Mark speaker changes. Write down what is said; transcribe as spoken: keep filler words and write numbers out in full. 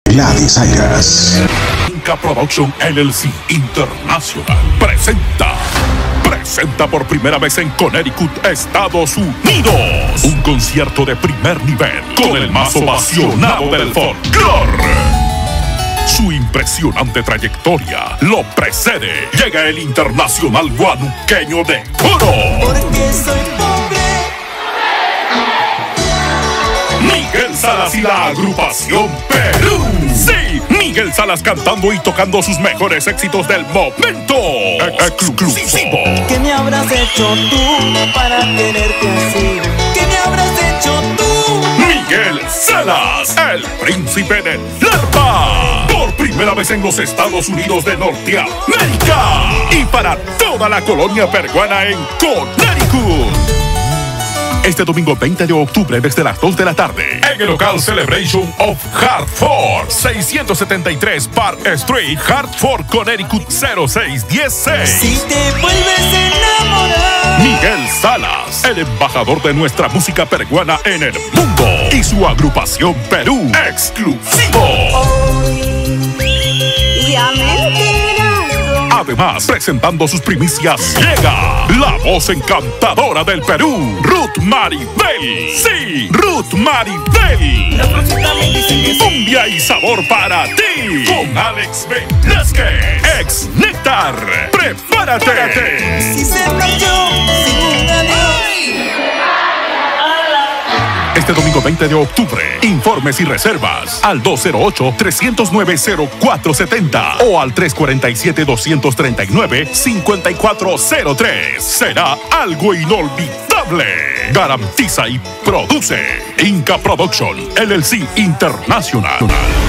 Speaker 1: Gladys Ayras.
Speaker 2: Inca Production L L C International presenta Presenta por primera vez en Connecticut, Estados Unidos, un concierto de primer nivel con el más ovacionado del folclore. Su impresionante trayectoria lo precede. Llega el internacional guanuqueño de coro,
Speaker 3: Porque soy pobre.
Speaker 2: Miguel Salas y la agrupación Perú. Sí, Miguel Salas cantando y tocando sus mejores éxitos del momento. Exclusivo.
Speaker 3: ¿Qué me habrás hecho tú para quererte así? ¿Qué me habrás hecho tú?
Speaker 2: Miguel Salas, el príncipe del Lerpa, por primera vez en los Estados Unidos de Norteamérica y para toda la colonia peruana en Connecticut. Este domingo veinte de octubre desde las dos de la tarde en el local Celebration of Hartford, seiscientos setenta y tres Park Street, Hartford, Connecticut cero seis uno seis.
Speaker 3: Si te vuelves a enamorar.
Speaker 2: Miguel Salas, el embajador de nuestra música peruana en el mundo, y su agrupación Perú exclusivo.
Speaker 4: Hoy ya me he enterado.
Speaker 2: Además, presentando sus primicias, llega la voz encantadora del Perú, Ruth Maribel. Sí, Ruth Maribel.
Speaker 3: Los próximos me dicen que sí.
Speaker 2: Cumbia y sabor para ti, con Alex Velázquez, ex Néctar. ¡Prepárate!
Speaker 3: Si se marchó sin un adiós.
Speaker 2: Este domingo veinte de octubre, informes y reservas al dos cero ocho, tres cero nueve, cero cuatro siete cero o al tres cuatro siete, dos tres nueve, cinco cuatro cero tres. Será algo inolvidable. Garantiza y produce Inca Production L L C International.